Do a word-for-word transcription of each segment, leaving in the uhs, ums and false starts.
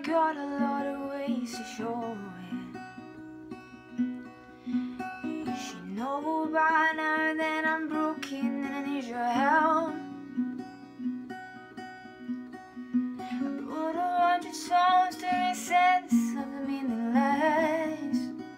got a lot of ways to show it. You should know by now that I'm broken and I need your help. I wrote a hundred songs to make sense of the meaningless.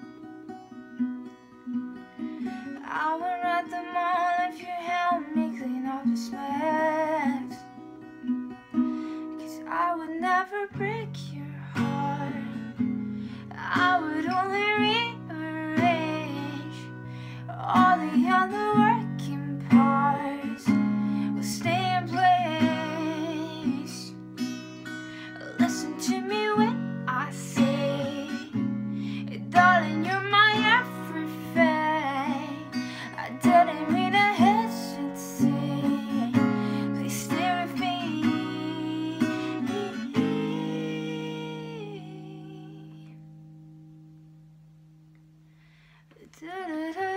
I will write them all if you help me clean up this mess. Cause I would never break your heart, I would only rearrange all the other working parts will stay in place. Listen to me when I say, darling, you're my everything. I didn't mean to hesitate. Please stay with me. Da, da, da.